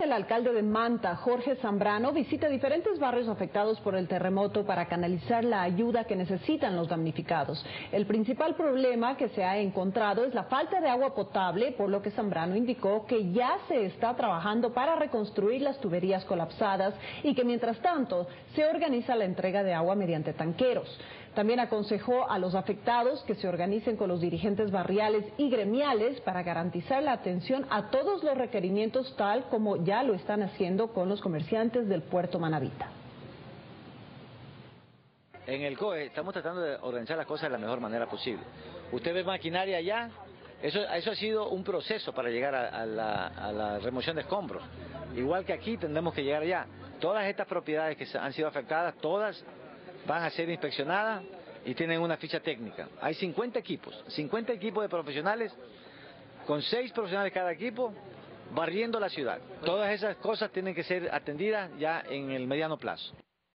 el alcalde de Manta, Jorge Zambrano, visita diferentes barrios afectados por el terremoto para canalizar la ayuda que necesitan los damnificados. El principal problema que se ha encontrado es la falta de agua potable, por lo que Zambrano indicó que ya se está trabajando para reconstruir las tuberías colapsadas y que mientras tanto se organiza la entrega de agua mediante tanqueros. También aconsejó a los afectados que se organicen con los dirigentes barriales y gremiales para garantizar la atención a todos los requerimientos, tal como ya lo están haciendo con los comerciantes del puerto Manavita. En el COE estamos tratando de organizar las cosas de la mejor manera posible. Usted ve maquinaria allá, eso ha sido un proceso para llegar a la remoción de escombros. Igual que aquí tendremos que llegar allá. Todas estas propiedades que han sido afectadas, todas van a ser inspeccionadas y tienen una ficha técnica. Hay 50 equipos de profesionales, con 6 profesionales cada equipo, barriendo la ciudad. Todas esas cosas tienen que ser atendidas ya en el mediano plazo.